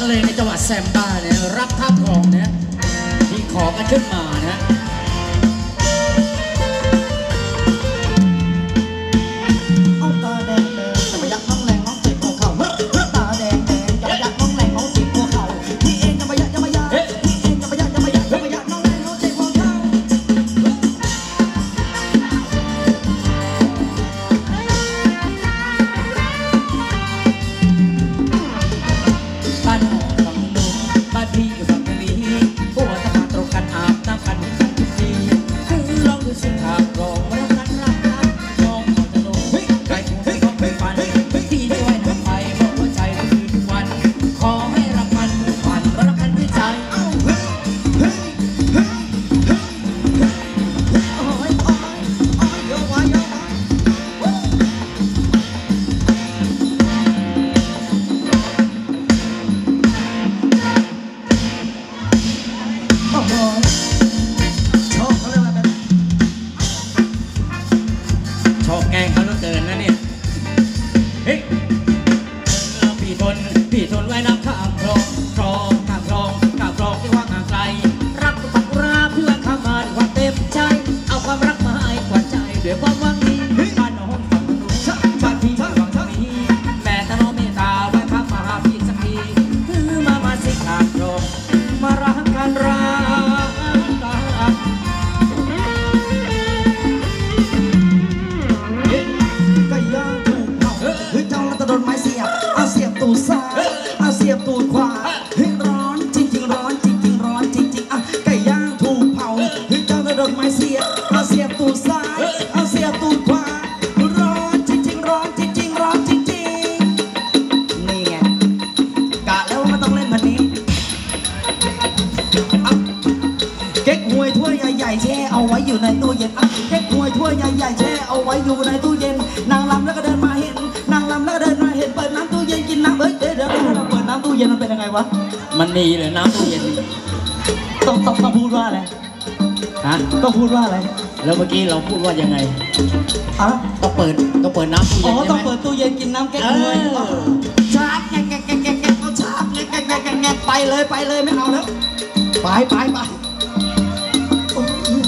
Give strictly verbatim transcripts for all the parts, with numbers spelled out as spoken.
กันเลยในจังหวัดแซมบ้าเนี่ยรักท่าทองเนี่ยที่ขอกันขึ้นมานะเอาตาแดงแดงจะมายักน้องแรงน้องจิบหัวเข่าตาแดงแดงจะมายักน้องแรงน้องจิบหัวเข่าพี่เองจะมายักจะมายักพี่เองจะมายักจะมายักจะมายักน้องแรงน้องจิบหัวเข่าบ้านหอฝั่งนู้นบ้านพี่อยู่ฝั่งนี้หัวตะพานตรงกันอาบน้ำกันกันทุกทีคือลองดูสิหากรองรักกันรักกันมองเขาจะลงไกลคงไม่ต้องไปฝันที่จะไว้ทำไมบอกว่าใจเราคือทุกวันขอให้รักมันฝันรักกันด้วยใจโอ้ยโอ้ยโอ้ยเยอะวะเยอะวะโอ้โหชอบเขาเรียกว่าเป็นชอบแกงเขาเหลือเกินนะเนี่ยเฮ้ยพี่ทนพี่ทนไว้น้ำข้ามคลองคลองข้ามคลองข้ามคลองที่ว่างห่างไกลรักปักราเพื่อนเข้ามาด้วยความเต็มใจเอาความรักมาให้กว่าใจด้วยความหวังดีบ้านน้องฝั่งนู้นบ้านพี่ฝั่งทางนี้แม่ตาน้องเมตตาไว้ข้ามมาหาพี่สักทีคือมามาสิข้ามคลองมารักกันรักกันก็ย่างถูกเผาเฮ้ยเจ้ารัตโดนไม้เสียบเอาเสียบตูดซ้ายเอาเสียบตูดขวาเฮ้ยร้อนจริงจริงร้อนจริงจริงร้อนจริงจริงอ่ะไก่ย่างถูกเผาเฮ้ยเจ้ารัตโดนไม้เสียบเอาเสียบตูดซ้ายเอาเสียบตูดขวาร้อนจริงจริงร้อนจริงจริงร้อนจริงจริงนี่ไงกะแล้วว่ามันต้องเล่นแบบนี้อ่ะเก๊กฮวยถ้วยใหญ่ๆแช่เอาไว้อยู่ในตู้เย็นอ่ะเก๊กฮวยถ้วยใหญ่ๆแช่เอาไว้อยู่ในตู้เย็นนางรำแล้วก็เดินมาเห็นนางรำแล้วก็เดินมาเห็นเปิดน้ำตู้เย็นกินน้ำเอ้ยเดี๋ยวเดี๋ยวเดี๋ยวเปิดน้ำตู้เย็นมันเป็นยังไงวะมันมีเลยน้ำตู้เย็นต้องต้องต้องพูดว่าอะไรฮะต้องพูดว่าอะไรแล้วเมื่อกี้เราพูดว่ายังไงอ่ะต้องเปิดต้องเปิดน้ำตู้เย็อ๋นอใช่ต้องไหมเปิดตู้เย็นกินน้ำแก๊กฮวยเออชาร์จแงกแงกแงกแงกแงกเอาชาร์จแงกแงกแงกแงกแงกไปเลยไปเลยไม่เอาแล้วไปไปไปโอ้ย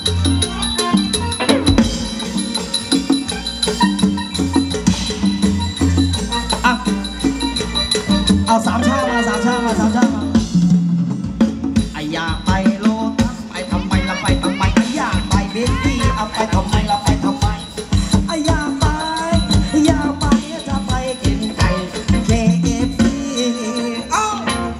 อ่ะเอาสามชามาสามชามาสามชามาไอ้อยากไปโลตัสไปทำไมละไปทำไมไอ้อยากไปเบสตี้เอาไปทำไมละไปทำไมไอ้อยากไปอยากไปจะไปกินไก่ เค เอฟ ซี เอ้า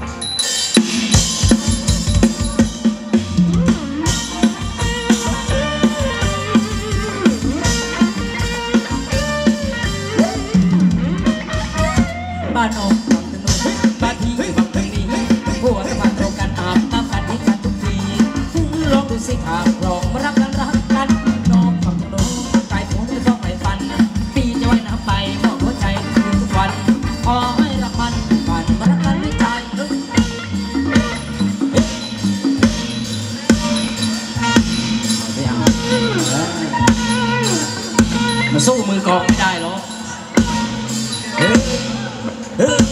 บ้านออกฝั่งถนนบ้านพี่ฝั่งทางนี้หัวสะพานตรงกันอาบน้ำกันที่กันทุกทีลองดูสิหากลองมารักกันรักกันน้องฝั่งถนนไกลผมไม่ต้องไปฟันพี่จะไว้น้ำไปมองหัวใจคืนทุกวันขอให้รักมันฝันมารักกันด้วยใจมาสู้มือกองไม่ได้หรอกโอ้โห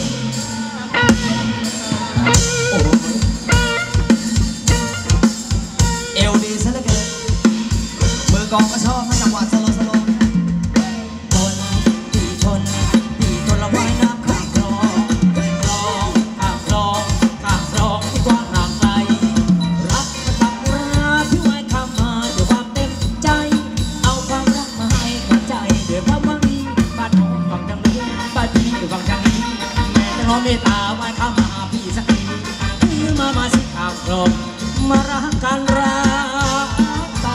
เอวดีซะเหลือเกินมือกองก็ชอบนะจังหวะสโลว์สโลว์เนี่ยทนพี่ทนพี่ทนละไว้น้ำข้างคลองคลองข้างคลองข้างคลองที่กว้างห่างไกลรักมาทำราที่ไว้ทำมาด้วยความเต็มใจเอาความรักมาให้กับใจด้วยความหวังดีบ้านน้องฝั่งทางนู้นบ้านพี่ฝั่งทางนี้แม่จะรอเมตตาไว้เข้ามาหาพี่สักทีคือมามาสิข้างคลองมารักกันรักกัน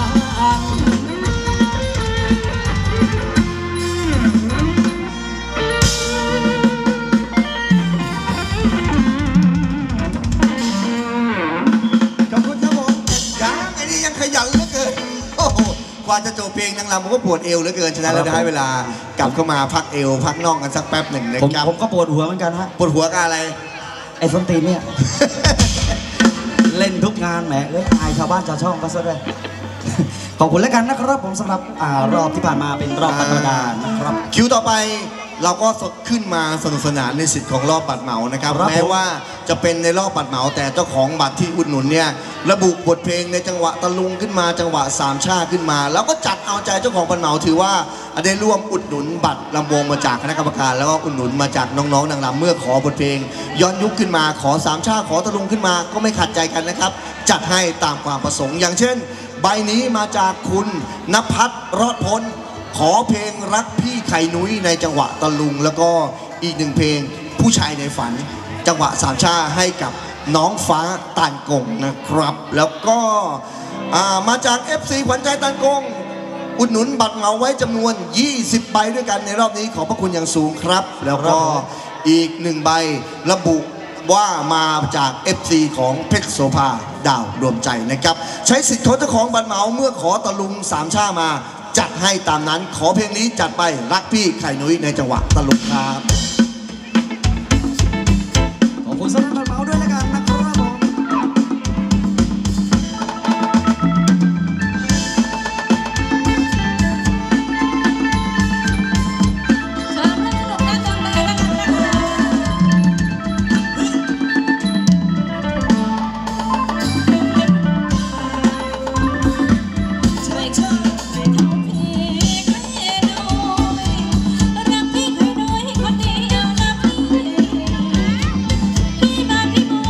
ขอบคุณครับผมยังไอ้นี่ยังขยันเหลือเกินโอ้โหกว่าจะจบเพลงนางรำมันก็ปวดเอวเหลือเกินฉะนั้นเราได้เวลากลับเข้ามาพักเอวพักน่องกันสักแป๊บหนึ่งนะผมครับผมก็ปวดหัวเหมือนกันฮะปวดหัวกับอะไรไอ้ส้นตีนเนี่ย เล่นทุกงานแหมเอ้ยอายชาวบ้านชาวช่องก็ซะด้วย ขอบคุณแล้วกันนะครับผมสำหรับอ่ารอบที่ผ่านมาเป็นรอบธรรมดานะครับคิวต่อไปเราก็ขึ้นมาสนุกสนานในสิทธิ์ของรอบบัตรเหมานะครับครับแม้ว่าจะเป็นในรอบบัตรเหมาแต่เจ้าของบัตรที่อุดหนุนเนี่ยระบุบทเพลงในจังหวะตะลุงขึ้นมาจังหวะสามชาขึ้นมา แล้วก็จัดเอาใจเจ้าของบัตรเหมาถือว่าได้ร่วมอุดหนุนบัตรลำวงมาจากคณะกรรมการแล้วก็อุดหนุนมาจากน้องๆนางรำเมื่อขอบทเพลงย้อนยุคขึ้นมาขอสามชาขอตะลุงขึ้นมาก็ไม่ขัดใจกันนะครับจัดให้ตามความประสงค์อย่างเช่นใบนี้มาจากคุณณภัทรรอดพ้นขอเพลงรักพี่ไข่นุ้ยในจังหวะตะลุงแล้วก็อีกหนึ่งเพลงผู้ชายในฝันจังหวะสามชาให้กับน้องฟ้าตานกงนะครับแล้วก็มาจาก เอฟ ซี ขวัญใจตานกงอุดหนุนบัตรเหมาไว้จำนวน ยี่สิบ ใบด้วยกันในรอบนี้ขอบพระคุณอย่างสูงครับแล้วก็อีกหนึ่งใบระบุว่ามาจาก เอฟ ซี ของเพชรโสภาดาวรวมใจนะครับใช้สิทธิ์ของเจ้าของบัตรเหมาเมื่อขอตะลุงสามชามาจัดให้ตามนั้นขอเพลงนี้จัดไปรักพี่ไข่นุ้ยในจังหวะตะลุงครับขอบคุณสำหรับบัตรเหมาด้วยแล้วกันนะครับผมพี่มาพี่ม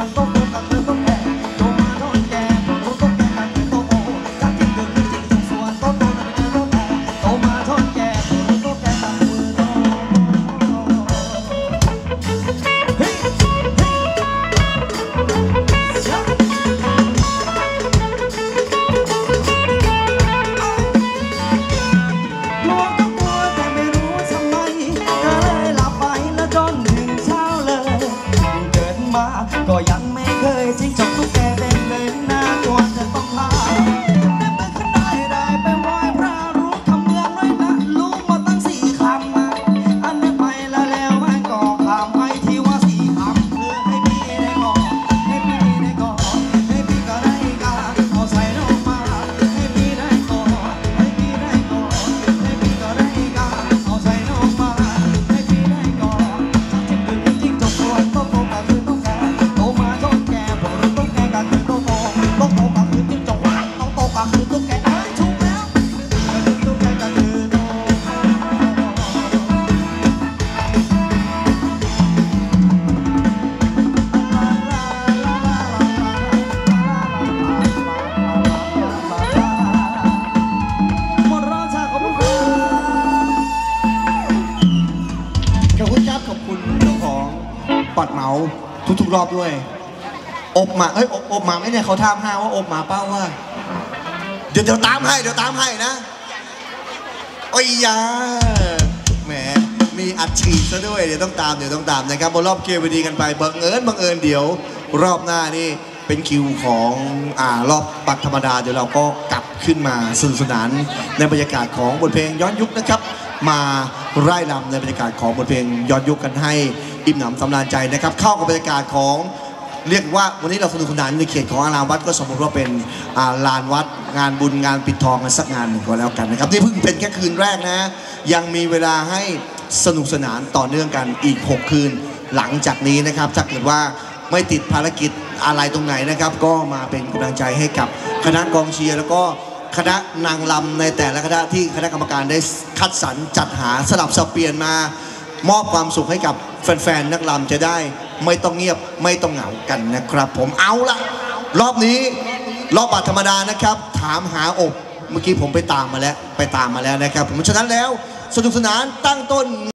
วนโต๊ะโตกับคือโต๊ะแก่โตมาโต๊ะแก่โต๊ะโต๊ะแก่กับคือโต๊ะโตจับจิ้งดึงจิ้งจงส่วนโต๊ะโตกับคือโต๊ะแก่โตมาโต๊ะแก่โต๊ะโต๊ะแก่กับคือโต๊ะเฮ้ยเฮ้ยชักกลัวก็กลัวแต่ไม่รู้ทำไมก็เลยหลับไปแล้วจนถึงเช้าเลยเกิดมาก็ยังไม่เคยจิ้งจกตุ๊กแกเป็นเลยน่ากลัวจะต้องพาได้ไปขึ้นได้ได้ไปไหว้พระรู้คำเมืองเลยนะรู้หมดตั้งสี่คำอะอันนี้ไปแล้วแล้วมันก็คำไอ้ที่ว่าสี่คำคือให้พี่ได้ก่อนให้พี่ได้ก่อนให้พี่ก็ได้การเอาใส่ลงมาให้พี่ได้ก่อนให้พี่ได้ก่อนให้พี่ก็ได้การเอาใส่ลงมาให้พี่ได้ก่อนจับจิ้งดึงจิ้งจกส่วนโต๊ะโตกับคือโต๊ะแก่โตมาโต๊ะแก่ผมรู้โต๊ะแก่กับคือโต๊ะโตโต๊ะโตกับคือจิ้งจกโต๊ะโตกับคือโต๊ะแก่เอ้ยถูกแล้วโต๊ะแก่กับคือโต๊ะหมดรอบชาขอบคุณครับขอบคุณครับขอบคุณเจ้าของปัดเหมาทุกๆรอบด้วย อบมาเอ้ยอบอบมาไม่เนี่ยเขาถามห้าว่าอบมาเป้าว่า เดี๋ยวเดี๋ยวตามให้เดี๋ยวตามให้นะโอ้ยยาแหมมีอัดฉีดซะด้วยเดี๋ยวต้องตามเดี๋ยวต้องตามนะครับบนรอบเกมดีกันไปบังเอิญบังเอิญเดี๋ยวรอบหน้านี่เป็นคิวของอ่ารอบปัดธรรมดาเดี๋ยวเราก็กลับขึ้นมาสนุกสนานในบรรยากาศของบทเพลงย้อนยุคนะครับ มาไร่รำในบรรยากาศของบทเพลงย้อนยุคกันให้อิ่มหนำสำราญใจนะครับ เข้ากับบรรยากาศของเรียกว่าวันนี้เราสนุกสนานในเขตของอารามวัดก็สมมติว่าเป็นอ่าลานวัดงานบุญงานปิดทองกันสักงานหนึ่งก็แล้วกันนะครับนี่เพิ่งเป็นแค่คืนแรกนะยังมีเวลาให้สนุกสนานต่อเนื่องกันอีกหกคืนหลังจากนี้นะครับถ้าเกิดว่าไม่ติดภารกิจอะไรตรงไหนนะครับก็มาเป็นกำลังใจให้กับคณะกองเชียร์แล้วก็คณะนางรำในแต่ละคณะที่คณะกรรมการได้คัดสรรจัดหาสลับสับเปลี่ยนมามอบความสุขให้กับแฟนๆนักรำจะได้ไม่ต้องเงียบไม่ต้องเหงากันนะครับผมเอาละรอบนี้รอบบัตรธรรมดานะครับถามหาอบเมื่อกี้ผมไปตามมาแล้วไปตามมาแล้วนะครับผมฉะนั้นแล้วสนุกสนานตั้งต้น